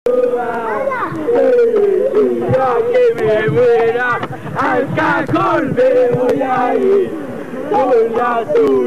Que me muera, al cajón me voy a ir, con la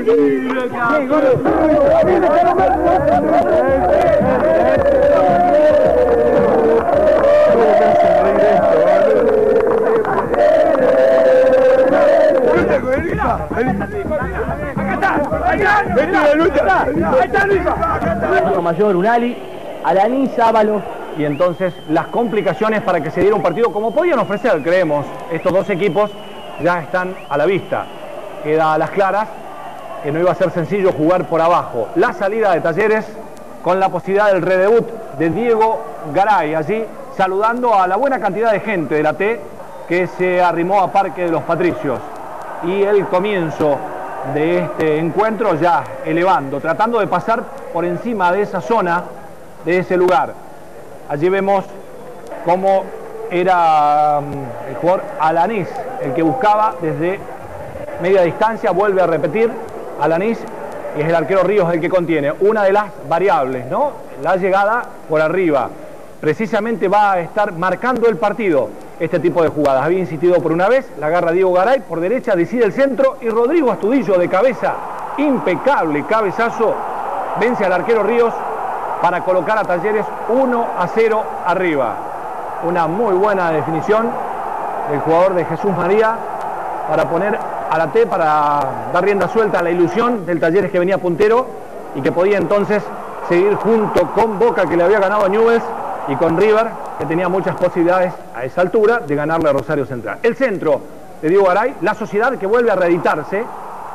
Mayor, Unali, Alanis, Ábalos. Y entonces las complicaciones para que se diera un partido como podían ofrecer, creemos, estos dos equipos ya están a la vista. Queda a las claras que no iba a ser sencillo jugar por abajo. La salida de Talleres con la posibilidad del redebut de Diego Garay, allí saludando a la buena cantidad de gente de la T que se arrimó a Parque de los Patricios. Y el comienzo de este encuentro ya elevando, tratando de pasar por encima de esa zona, de ese lugar. Allí vemos cómo era el jugador Alanis, el que buscaba desde media distancia, vuelve a repetir Alanis, y es el arquero Ríos el que contiene una de las variables, ¿no? La llegada por arriba. Precisamente va a estar marcando el partido este tipo de jugadas. Había insistido por una vez, la agarra Diego Garay, por derecha decide el centro y Rodrigo Astudillo de cabeza, impecable cabezazo, vence al arquero Ríos para colocar a Talleres 1-0 arriba. Una muy buena definición del jugador de Jesús María para poner a la T, para dar rienda suelta a la ilusión del Talleres que venía puntero y que podía entonces seguir junto con Boca, que le había ganado a Newell's, y con River, que tenía muchas posibilidades a esa altura de ganarle a Rosario Central. El centro de Diego Garay, la Sociedad que vuelve a reeditarse,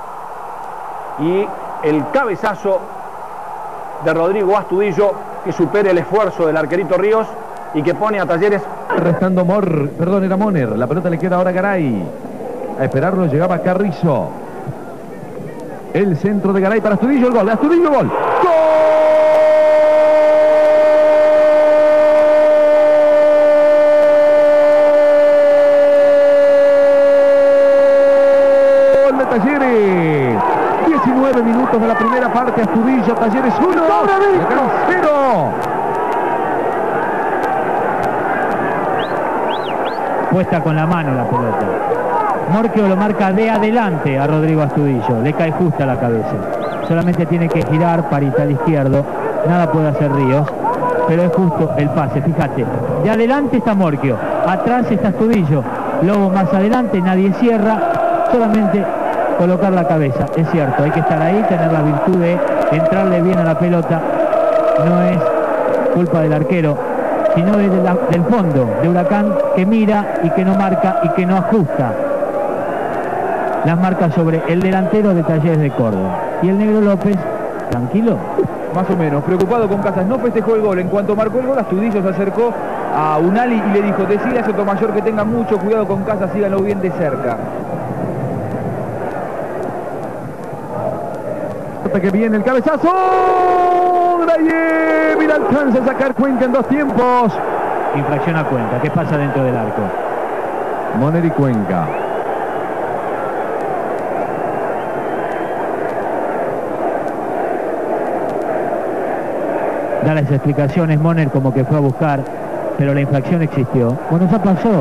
y el cabezazo de Rodrigo Astudillo que supere el esfuerzo del arquerito Ríos y que pone a Talleres. Restando era Moner, la pelota le queda ahora a Garay. A esperarlo llegaba Carrizo. El centro de Garay para Astudillo, el gol, Astudillo, gol. ¡Gol! De Talleres. 19 minutos de la primera parte, Astudillo, Talleres 1, 0. Puesta con la mano la pelota. Morquio lo marca de adelante a Rodrigo Astudillo, le cae justa la cabeza. Solamente tiene que girar para el izquierdo, nada puede hacer Ríos, pero es justo el pase, fíjate. De adelante está Morquio, atrás está Astudillo, Lobo más adelante, nadie cierra, solamente colocar la cabeza. Es cierto, hay que estar ahí, tener la virtud de entrarle bien a la pelota. No es culpa del arquero, sino del fondo de Huracán, que mira y que no marca y que no ajusta las marcas sobre el delantero de Talleres de Córdoba. Y el negro López, tranquilo. Más o menos, preocupado con Casas, no festejó el gol. En cuanto marcó el gol, Astudillo se acercó a Unali y le dijo: decile a Sotomayor que tenga mucho cuidado con Casas, síganlo bien de cerca. Que viene el cabezazo. Grayev, mira, alcanza a sacar Cuenca en 2 tiempos. Infracción a Cuenca. ¿Qué pasa dentro del arco? Moner y Cuenca. Da las explicaciones Moner como que fue a buscar, pero la infracción existió. Bueno, ya pasó.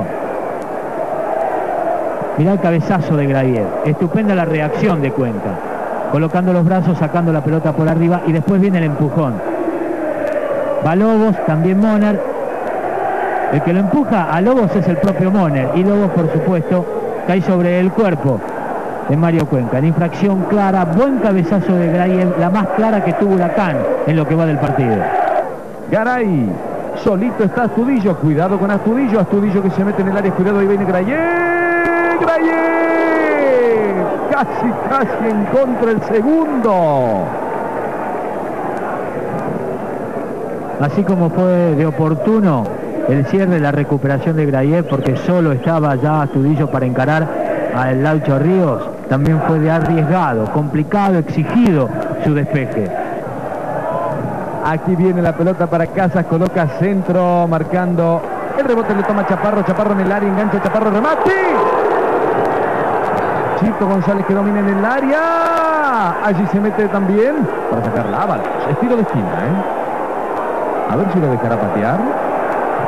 Mirá el cabezazo de Grayev. Estupenda la reacción de Cuenca, colocando los brazos, sacando la pelota por arriba, y después viene el empujón. Va Lobos, también Moner. El que lo empuja a Lobos es el propio Moner, y Lobos, por supuesto, cae sobre el cuerpo de Mario Cuenca. La infracción clara, buen cabezazo de Grayev, la más clara que tuvo Huracán en lo que va del partido. Garay, solito está Astudillo, cuidado con Astudillo, Astudillo que se mete en el área, cuidado, ahí viene Grayev, Grayev, casi en contra el segundo. Así como fue de oportuno el cierre, la recuperación de Grayev, porque solo estaba ya Astudillo para encarar al Laucho Ríos, también fue de arriesgado, complicado, exigido su despeje. Aquí viene la pelota para Casas, coloca centro, marcando el rebote, le toma Chaparro, Chaparro en el área, engancha Chaparro, remate. Chito González que domina en el área, allí se mete también para sacar la Ábalos, estilo de esquina, A ver si lo dejará patear.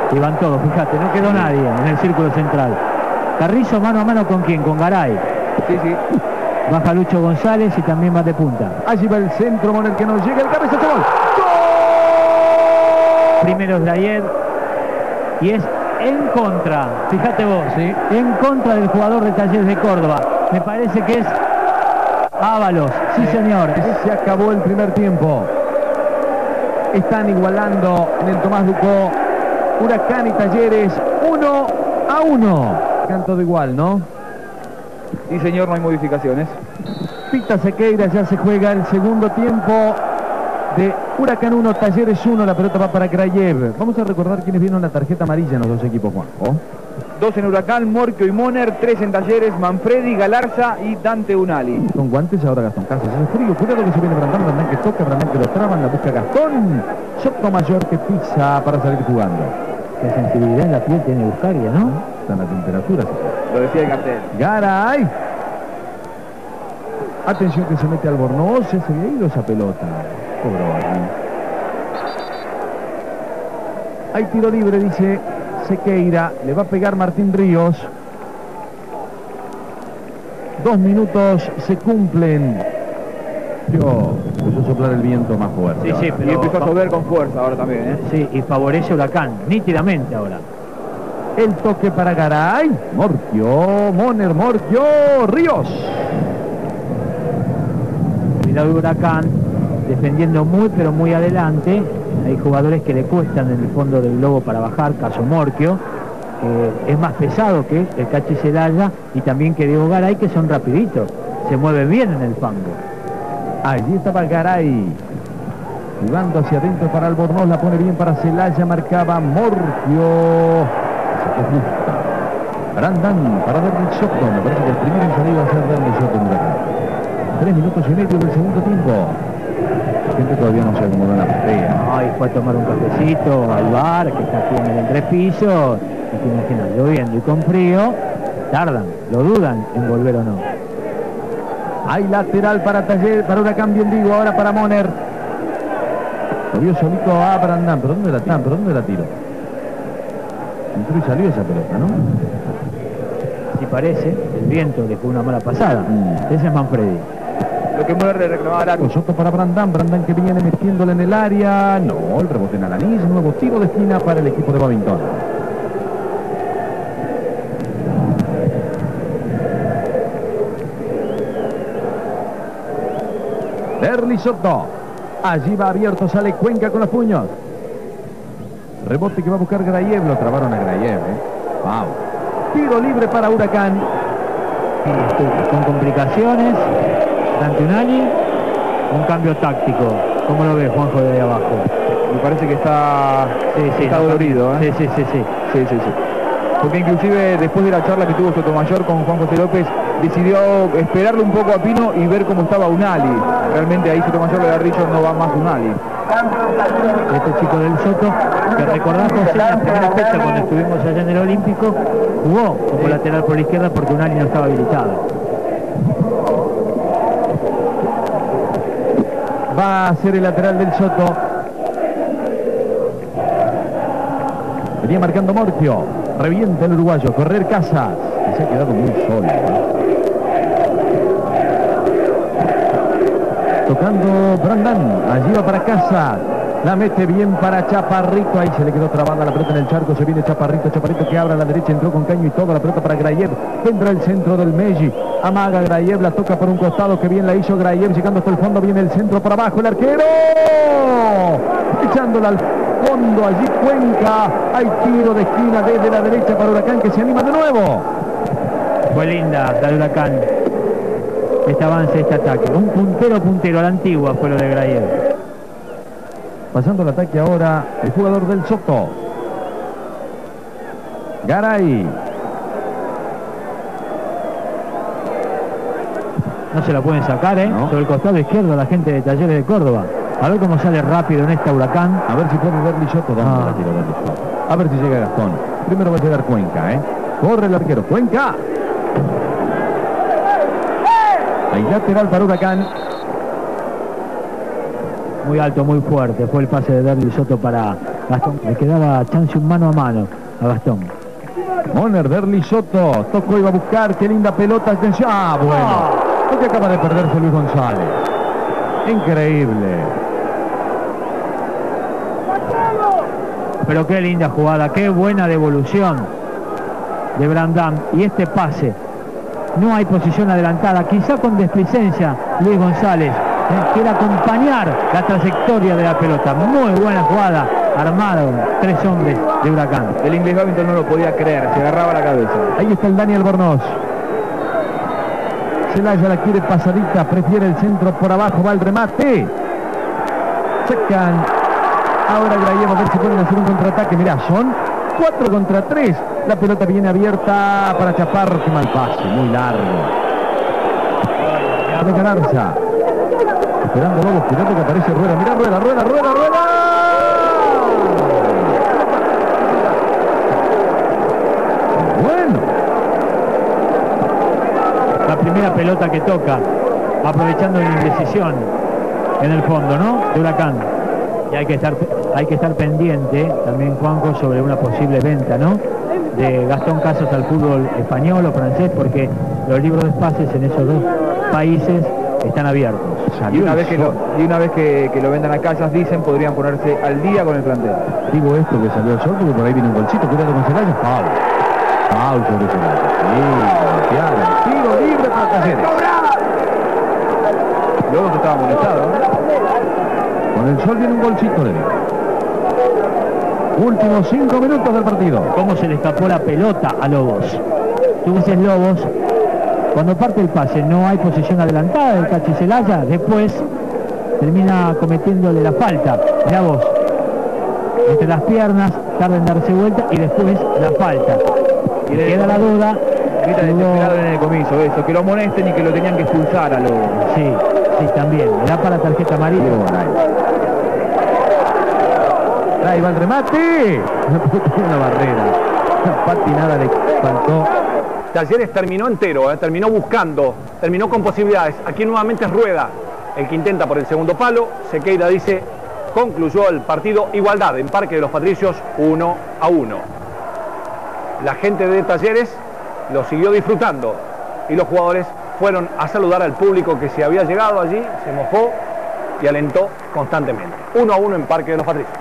Y van todos, fíjate, no quedó nadie en el círculo central. Carrizo mano a mano con quién, con Garay. Sí, sí. Baja Lucho González y también va de punta. Allí va el centro, Moner que no llega, el cabezazo, gol. Primero es Grayev y es en contra, fíjate vos, Sí. en contra del jugador de Talleres de Córdoba. Me parece que es Ábalos, sí señor. Se acabó el primer tiempo. Están igualando en el Tomás Ducó Huracán y Talleres 1-1. Canto de igual, ¿no? Sí, señor, no hay modificaciones. Pita Sequeira, ya se juega el segundo tiempo de Huracán 1, Talleres 1. La pelota va para Grayev. Vamos a recordar quiénes vieron la tarjeta amarilla en los dos equipos, Juanjo. 2 en Huracán, Morquio y Moner. 3 en Talleres, Manfredi, Galarza y Dante Unali. Con guantes ahora Gastón Casas. Es frío, cuidado que se viene Brandán, Brandán que toca, Brandán que lo traban, la busca Gastón. Sotomayor que pisa para salir jugando. Qué sensibilidad en la piel tiene Buscaria, ¿no? Están las temperaturas. Lo decía el cartel. Garay. Atención que se mete Albornoz, se había ido esa pelota. Cobró aquí. Hay tiro libre, dice Sequeira. Le va a pegar Martín Ríos. 2 minutos se cumplen. Empezó a soplar el viento más fuerte. Sí, sí, ahora. pero Y empezó a llover con fuerza ahora también, ¿eh? Sí, y favorece Huracán, nítidamente ahora. El toque para Garay. Morquio, Moner, Morquio, Ríos. Cuidado Huracán, defendiendo muy pero muy adelante. Hay jugadores que le cuestan en el fondo del globo para bajar, caso Morquio, que es más pesado que el Cachi Celaya y también que Diego Garay, que son rapiditos, se mueven bien en el fango. Allí estaba Garay. Jugando hacia adentro para Albornoz, la pone bien para Celaya, marcaba Morquio. Se justa. Brandán para Derrick Soto. Me parece que el primero en salir va a ser Derrick Soto en Huracán. 3 minutos y medio del segundo tiempo. La gente todavía no se acomodó en la platea. Ay, fue a tomar un cafecito al bar, que está aquí en el entrepiso. Y te imaginas, lloviendo y con frío, tardan, lo dudan en volver o no. Hay lateral para Taller, para Huracán, bien digo, ahora para Moner. Lo vio solito a Brandán. ¿Pero dónde la tiro? Entró y salió esa pelota, ¿no? Si parece, el viento le fue una mala pasada. Ese es Manfredi. Lo que Moner le reclamaba era... Soto para Brandán, Brandán que viene metiéndole en el área. No, el rebote en Alanís, nuevo tiro de esquina para el equipo de Babington. Derli Soto. Allí va abierto, sale Cuenca con los puños. Rebote que va a buscar Grayev, lo trabaron a Grayev, Wow. Tiro libre para Huracán. Con complicaciones, Dante Unali, un cambio táctico. ¿Cómo lo ves, Juanjo, desde abajo? Me parece que está dolorido, ¿eh? Sí. Sí. Porque inclusive después de la charla que tuvo Sotomayor con Juan José López, decidió esperarle un poco a Pino y ver cómo estaba Unali. Realmente ahí Sotomayor le da Rillo, no va más Unali. Este chico del Soto, que recordás, José, en la primera fecha cuando estuvimos allá en el Olímpico, jugó como lateral por la izquierda porque Unali no estaba habilitado. Va a ser el lateral del Soto. Venía marcando Morquio. Revienta el uruguayo. Correr Casas. Que se ha quedado muy solo. Tocando Brandán. Allí va para Casas. La mete bien para Chaparrito. Ahí se le quedó trabada la pelota en el charco. Se viene Chaparrito. Chaparrito que abre a la derecha. Entró con caño y todo. La pelota para Grayev. Vendrá el centro del Meji. Amaga Grayev. La toca por un costado. Que bien la hizo Grayev. Llegando hasta el fondo. Viene el centro para abajo. El arquero. Echándola al fondo. Allí Cuenca. Hay tiro de esquina desde la derecha para Huracán. Que se anima de nuevo. Fue linda la de Huracán. Este avance, este ataque. Un puntero a la antigua fue lo de Grayev. Pasando el ataque ahora el jugador del Soto. Garay. No se la pueden sacar, No. Sobre el costado izquierdo la gente de Talleres de Córdoba. A ver cómo sale rápido en esta Huracán. A ver si puede Derli Soto. ¿Dónde la tiró Derli Soto? A ver si llega Gastón. Primero va a llegar Cuenca, Corre el arquero. Cuenca. Hay lateral para Huracán. Muy alto, muy fuerte. Fue el pase de Derli Soto para Gastón, le quedaba chance un mano a mano a Gastón. Moner, Derli Soto, tocó, iba a buscar, qué linda pelota, atención, bueno, lo que acaba de perderse Luis González. Increíble. Pero qué linda jugada, qué buena devolución de Brandán. Y este pase, no hay posición adelantada, quizá con desplicencia Luis González quiere acompañar la trayectoria de la pelota. Muy buena jugada, armado, 3 hombres de Huracán. El inglés Babington no lo podía creer, se agarraba la cabeza. Ahí está el Daniel Bornoz. Celaya la quiere pasadita, prefiere el centro por abajo, va el remate. Sacan. Ahora Grayev, a ver si pueden hacer un contraataque. Mirá, son 4 contra 3. La pelota viene abierta para Chapar. Qué mal pase, muy largo. De Galarza. Esperando Lobos, cuidado que aparece Rueda. Mirá, Rueda. Bueno. La primera pelota que toca, aprovechando la indecisión en el fondo, ¿no? De Huracán. Y hay que estar pendiente también, Juanjo, sobre una posible venta, ¿no? De Gastón Casas al fútbol español o francés, porque los libros de pases en esos 2 países están abiertos. Y una vez que lo vendan a Casas, dicen, podrían ponerse al día con el plantel. Digo esto que salió el sol porque por ahí viene un golcito. Cuidado con Celaya. Foul sobre Celaya. Sí, claro. Tiro libre para Talleres. Luego se estaba molestado, ¿no? Con el sol viene un golcito, le digo. Últimos 5 minutos del partido. ¿Cómo se le escapó la pelota a Lobos? Tú dices Lobos, cuando parte el pase no hay posición adelantada del Cachi Celaya, después termina cometiéndole la falta. Mirá vos, entre las piernas, tarda en darse vuelta y después la falta. Y queda la duda. Grita desesperado en el comienzo, eso, que lo molesten y que lo tenían que expulsar a Lobos. Sí, también. Le da para tarjeta amarilla. Ahí va el remate. No tiene una barrera. Una patinada le faltó. Talleres terminó entero, terminó buscando, terminó con posibilidades. Aquí nuevamente es Rueda el que intenta por el segundo palo. Sequeira dice, concluyó el partido, igualdad en Parque de los Patricios, 1-1. La gente de Talleres lo siguió disfrutando y los jugadores fueron a saludar al público que se había llegado allí, se mojó y alentó constantemente. 1-1 en Parque de los Patricios.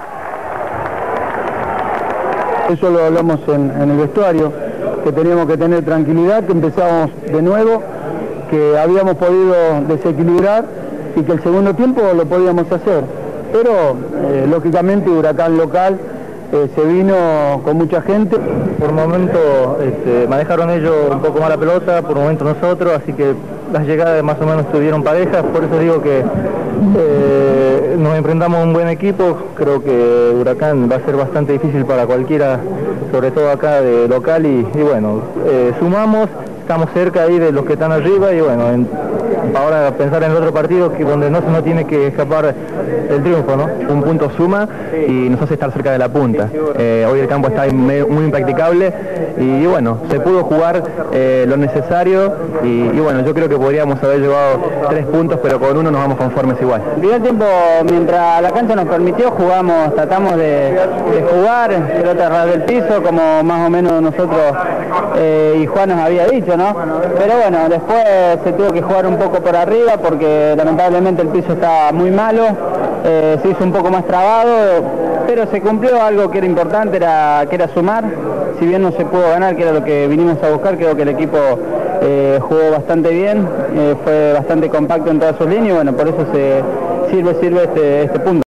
Eso lo hablamos en el vestuario, que teníamos que tener tranquilidad, que empezábamos de nuevo, que habíamos podido desequilibrar y que el segundo tiempo lo podíamos hacer. Pero, lógicamente, Huracán local se vino con mucha gente. Por momentos manejaron ellos un poco más la pelota, por momentos nosotros, así que las llegadas más o menos estuvieron parejas, por eso digo que nos enfrentamos a un buen equipo. Creo que Huracán va a ser bastante difícil para cualquiera, sobre todo acá de local, y bueno, sumamos, estamos cerca ahí de los que están arriba y bueno, ahora pensar en el otro partido donde no tiene que escapar el triunfo, ¿no? Un punto suma y nos hace estar cerca de la punta. Hoy el campo está muy impracticable y bueno, se pudo jugar lo necesario y bueno, yo creo que podríamos haber llevado 3 puntos, pero con uno nos vamos conformes igual. El primer tiempo, mientras la cancha nos permitió, tratamos de jugar, pelota ras del piso, como más o menos nosotros y Juan nos había dicho, ¿no? Pero bueno, después se tuvo que jugar un poco por arriba porque lamentablemente el piso está muy malo, se hizo un poco más trabado, pero se cumplió algo que era importante, que era sumar. Si bien no se pudo ganar, que era lo que vinimos a buscar, creo que el equipo jugó bastante bien, fue bastante compacto en todas sus líneas y bueno, por eso sirve este punto.